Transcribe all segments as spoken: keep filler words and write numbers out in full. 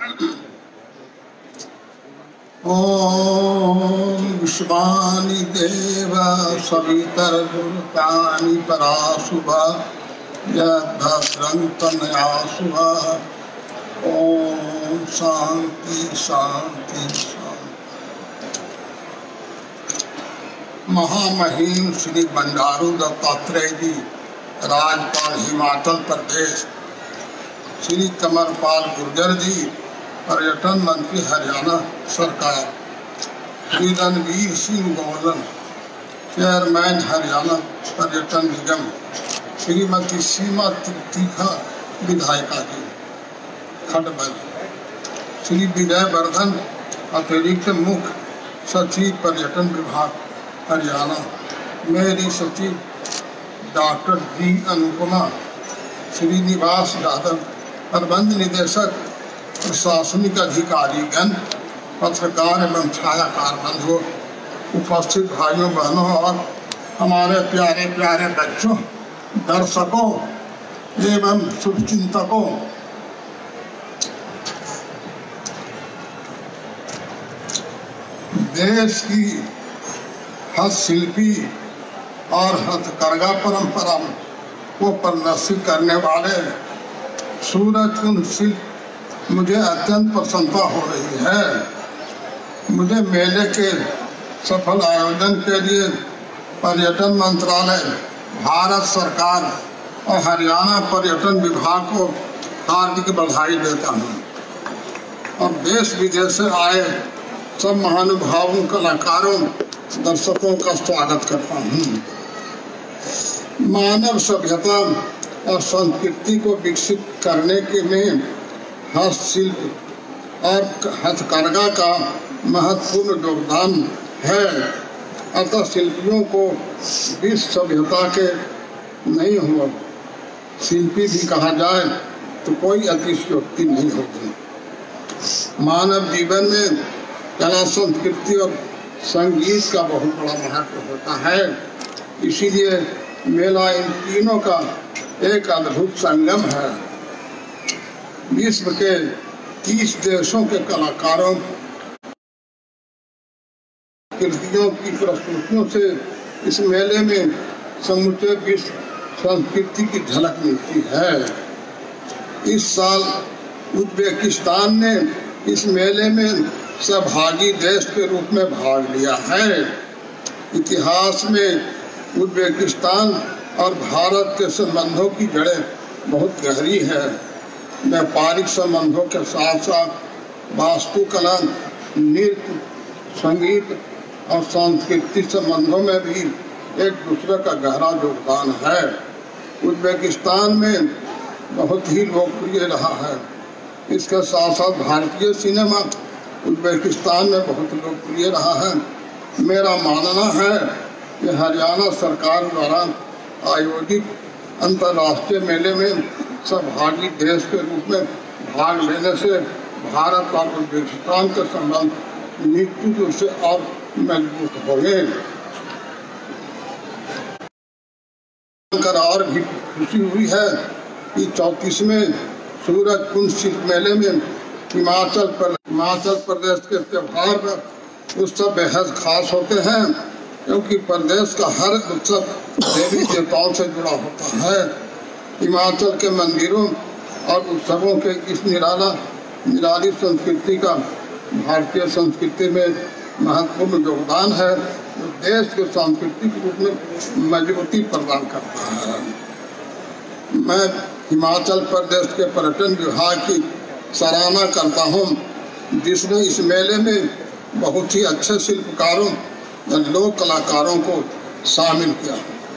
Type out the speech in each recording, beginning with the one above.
ओम विश्वानि देव सवितर्वृतानि पराशुभा यद्भद्रं तनयाशुभ। ओम शांति शांति शांति। महामहिम श्री बंडारू दत्तात्रेय जी, राज्यपाल हिमाचल प्रदेश, श्री कमरपाल गुर्जर जी, पर्यटन मंत्री हरियाणा सरकार, श्री रणवीर सिंह गोलन, चेयरमैन हरियाणा पर्यटन निगम, श्रीमती सीमा तीखा विधायिका जी खडबल, श्री विजय वर्धन अतिरिक्त मुख्य सचिव पर्यटन विभाग हरियाणा, मेरी सचिव डॉक्टर जी अनुपमा, श्रीनिवास यादव प्रबंध निदेशक, प्रशासनिक अधिकारीगण, पत्रकार एवं छायाकार बंधुओं, उपस्थित भाइयों बहनों और हमारे प्यारे प्यारे बच्चों, दर्शकों एवं शुभचिंतकों, देश की हस्तशिल्पी और हथकरघा परंपरा को प्रदर्शित करने वाले सूरजकुंड शिल्प मुझे अत्यंत प्रसन्नता हो रही है। मुझे मेले के सफल आयोजन के लिए पर्यटन मंत्रालय, भारत सरकार और हरियाणा पर्यटन विभाग को हार्दिक बधाई देता हूँ और देश विदेश से आए सब महानुभावों, कलाकारों, दर्शकों का स्वागत करता हूँ। मानव सभ्यता और संस्कृति को विकसित करने के में हस्तशिल्प और हथकरघा का महत्वपूर्ण योगदान है। अतः शिल्पियों को विश्व सभ्यता के नहीं हुआ शिल्पी भी कहा जाए तो कोई अतिशयोक्ति नहीं होगी। मानव जीवन में कला, संस्कृति और संगीत का बहुत बड़ा महत्व होता है। इसीलिए मेला इन तीनों का एक अद्भुत संगम है। विश्व के तीस देशों के कलाकारों कृतियों की प्रस्तुतियों से इस मेले में समूचे विश्व संस्कृति की झलक मिलती है। इस साल उज्बेकिस्तान ने इस मेले में सहभागी देश के रूप में भाग लिया है। इतिहास में उज्बेकिस्तान और भारत के संबंधों की जड़ें बहुत गहरी है। व्यापारिक संबंधों के साथ साथ वास्तुकला, नृत्य, संगीत और सांस्कृतिक संबंधों में भी एक दूसरे का गहरा योगदान है। उज्बेकिस्तान में बहुत ही लोकप्रिय रहा है। इसके साथ साथ भारतीय सिनेमा उज्बेकिस्तान में बहुत लोकप्रिय रहा है। मेरा मानना है कि हरियाणा सरकार द्वारा आयोजित अंतर्राष्ट्रीय मेले में सहभागी देश के रूप में भाग लेने से भारत और उज्बेकिस्तान के संबंध निश्चित रूप से और मजबूत होंगे। और भी खुशी हुई है कि चौंतीसवें सूरजकुंड शिल्प मेले में हिमाचल प्रदेश हिमाचल प्रदेश के त्योहार उत्सव बेहद खास होते हैं, क्योंकि प्रदेश का हर उत्सव देवी देवताओं से जुड़ा होता है। हिमाचल के मंदिरों और उत्सवों के इस निराला निराली संस्कृति का भारतीय संस्कृति में महत्वपूर्ण योगदान है, जो देश के सांस्कृतिक रूप में मजबूती प्रदान करता है। मैं हिमाचल प्रदेश के पर्यटन विभाग की सराहना करता हूँ, जिसने इस मेले में बहुत ही अच्छे शिल्पकारों और लोक कलाकारों को शामिल किया।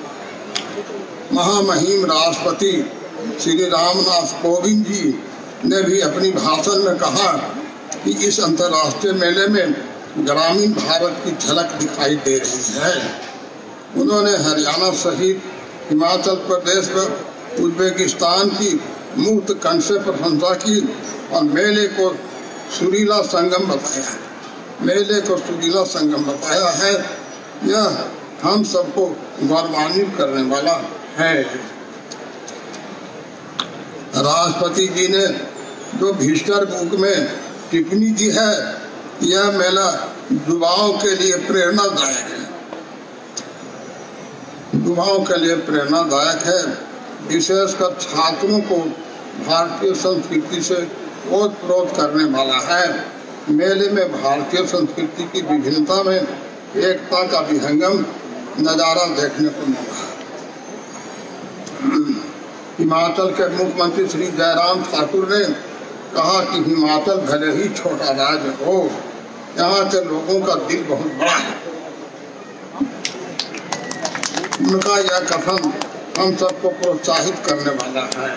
महामहिम राष्ट्रपति श्री रामनाथ कोविंद जी ने भी अपनी भाषण में कहा कि इस अंतर्राष्ट्रीय मेले में ग्रामीण भारत की झलक दिखाई दे रही है। उन्होंने हरियाणा सहित हिमाचल प्रदेश व उज्बेकिस्तान की मुक्त कंठ से प्रशंसा की और मेले को सुरीला संगम बताया मेले को सुरीला संगम बताया है। यह हम सबको गौरवान्वित करने वाला है। राष्ट्रपति जी ने जो भीष्टर बुक में टिप्पणी दी है, यह मेला युवाओं के लिए प्रेरणादायक है युवाओं के लिए प्रेरणादायक है विशेषकर छात्रों को भारतीय संस्कृति से ओतप्रोत करने वाला है। मेले में भारतीय संस्कृति की विभिन्नता में एकता का विहंगम नजारा देखने को मिला। हिमाचल के मुख्यमंत्री श्री जयराम ठाकुर ने कहा कि हिमाचल भले ही छोटा राज्य हो, यहाँ के लोगों का दिल बहुत बड़ा है। उनका यह कथन हम सबको प्रोत्साहित करने वाला है।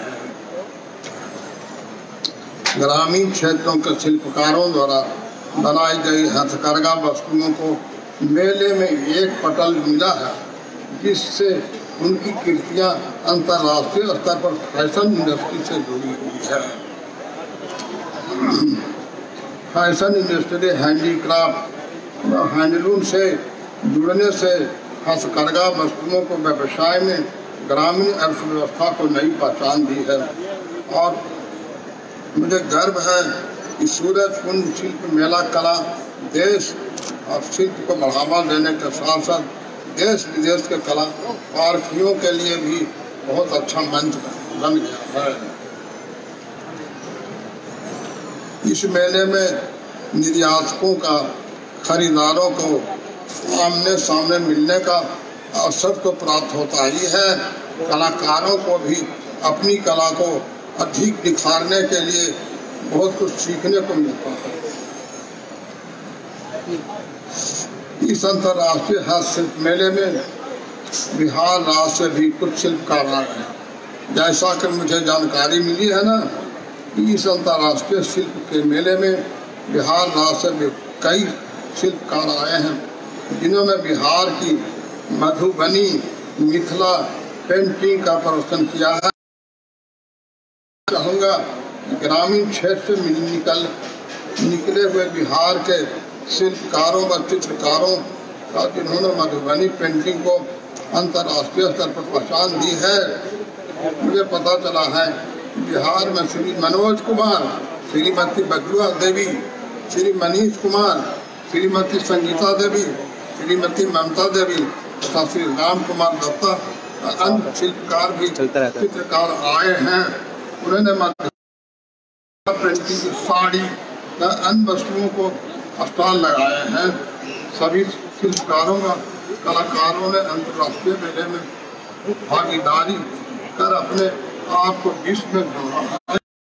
ग्रामीण क्षेत्रों के शिल्पकारों द्वारा बनाई गई हथकरघा वस्तुओं को मेले में एक पटल मिला है, जिससे उनकी कृतियां अंतर्राष्ट्रीय स्तर पर फैशन इंडस्ट्री से जुड़ी हुई है। फैशन इंडस्ट्री हैंडीक्राफ्ट हैंडलूम से जुड़ने से हथकरघा वस्तुओं को व्यवसाय में ग्रामीण अर्थव्यवस्था को नई पहचान दी है। और मुझे गर्व है कि सूरजकुंड शिल्प मेला कला देश और शिल्प को बढ़ावा देने के साथ साथ देश विदेश के कलाकारों के लिए भी बहुत अच्छा मंच बन गया है। इस मेले में निर्यातकों का खरीदारों को आमने सामने मिलने का अवसर तो प्राप्त होता ही है, कलाकारों को भी अपनी कला को अधिक निखारने के लिए बहुत कुछ सीखने को मिलता है। इस अंतर्राष्ट्रीय हस्तशिल्प मेले में बिहार राज्य से भी कुछ शिल्पकार आए हैं। जैसा कि मुझे जानकारी मिली है ना, इस अंतर्राष्ट्रीय शिल्प के मेले में बिहार राज्य से भी कई शिल्पकार आए हैं, जिन्होंने बिहार की मधुबनी मिथिला पेंटिंग का प्रदर्शन किया है। चाहूँगा ग्रामीण क्षेत्र से निकल निकले हुए बिहार के शिल्पकारों व चित्रकारों का, जिन्होंने मधुबनी पेंटिंग को अंतर्राष्ट्रीय स्तर पर पहचान दी है। मुझे पता चला है बिहार में श्री मनोज कुमार, श्रीमती बजुआ देवी, श्री मनीष कुमार, श्रीमती संगीता देवी, श्रीमती ममता देवी तथा श्री राम कुमार दत्ता अन्य शिल्पकार भी चित्रकार आए हैं। उन्होंने पेंटिंग की साड़ी व अन्य वस्तुओं को स्टॉल लगाए हैं। सभी शिल्पकारों का कलाकारों ने अंतर्राष्ट्रीय मेले में भागीदारी कर अपने आप को विश्व में जोड़ा है।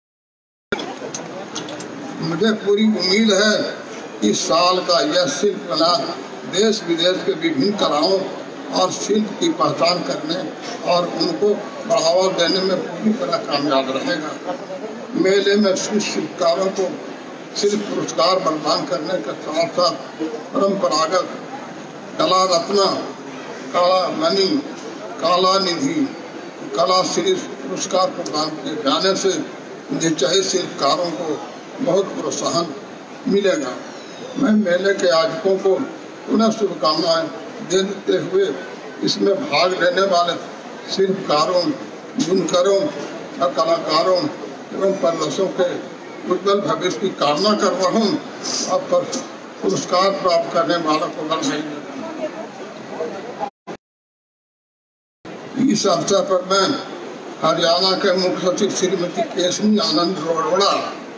मुझे पूरी उम्मीद है कि इस साल का यह शिल्प मेला देश विदेश के विभिन्न कलाओं और शिल्प की पहचान करने और उनको बढ़ावा देने में पूरी तरह कामयाब रहेगा। मेले में शिल्पकारों को शिल्प पुरस्कार प्रदान करने के साथ साथ परंपरागत कला रत्न, कला मणि, कला निधि, कला श्री पुरस्कार प्रदान किए जाने से निश्चय शिल्पकारों को बहुत प्रोत्साहन मिलेगा। मैं मेले के आयोजकों को पुनः शुभकामनाएं देते हुए इसमें भाग लेने वाले शिल्पकारों, बुनकरों और कलाकारों एवं प्रदर्शकों के उज्जवल भविष्य की कामना कर रहा हूँ। अब पर पुरस्कार प्राप्त करने वालों को बधाई देता हूँ। इस अवसर पर मैं हरियाणा के मुख्य सचिव श्रीमती केशनी आनंद अरोड़ा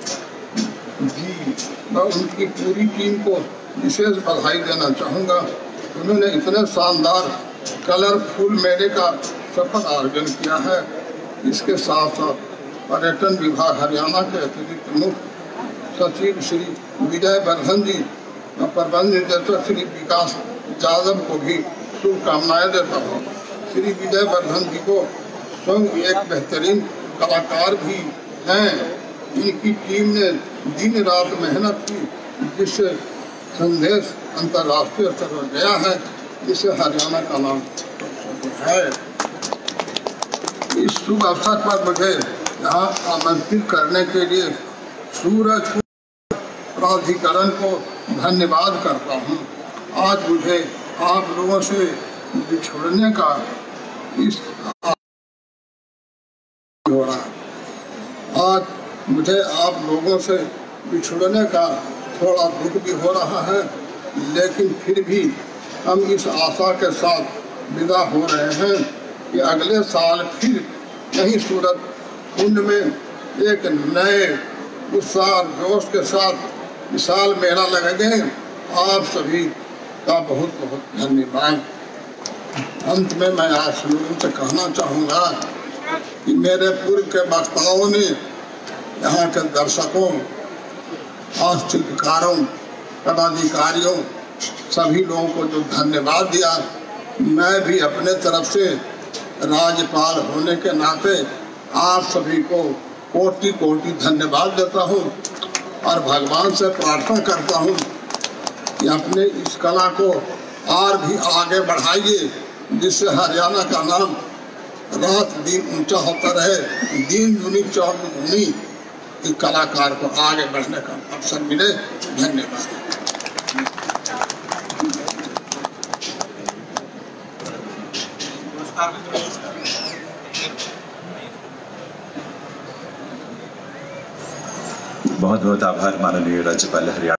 जी व उनकी पूरी टीम को विशेष बधाई देना चाहूँगा। उन्होंने इतने शानदार कलरफुल मेले का सफल आयोजन किया है। इसके साथ साथ पर्यटन विभाग हरियाणा के अतिरिक्त मुख्य सचिव श्री विजय वर्धन जी और प्रबंध निदेशक श्री विकास यादव को भी शुभकामनाएं देता हूँ। श्री विजय वर्धन जी को स्वयं एक बेहतरीन कलाकार भी हैं। इनकी टीम ने दिन रात मेहनत की, जिससे संदेश अंतर्राष्ट्रीय स्तर पर गया है, जिससे हरियाणा का नाम है। इस शुभ अवसर पर मुझे यहाँ आमंत्रित करने के लिए सूरजकुंड प्राधिकरण को धन्यवाद करता हूँ। आज मुझे आप लोगों से बिछोड़ने का इस हो रहा आज मुझे आप लोगों से बिछुड़ने का थोड़ा दुख भी हो रहा है, लेकिन फिर भी हम इस आशा के साथ विदा हो रहे हैं कि अगले साल फिर यही सूरत कुंड में एक नए उत्साह और जोश के साथ विशाल मेला लगेंगे। आप सभी का बहुत बहुत धन्यवाद। अंत में मैं आप लोगों से कहना चाहूँगा कि मेरे पूर्व के वक्ताओं ने यहाँ के दर्शकों और शिल्पकारों, पदाधिकारियों, सभी लोगों को जो धन्यवाद दिया, मैं भी अपने तरफ से राज्यपाल होने के नाते आप सभी को कोटि कोटि धन्यवाद देता हूँ और भगवान से प्रार्थना करता हूँ कि अपने इस कला को और भी आगे बढ़ाइए, जिससे हरियाणा का नाम रात दिन ऊंचा होता रहे, दिन दुनी चौक दुनी, कि कलाकार को आगे बढ़ने का अवसर मिले। धन्यवाद। बहुत बहुत आभार माननीय राज्यपाल हरियाणा।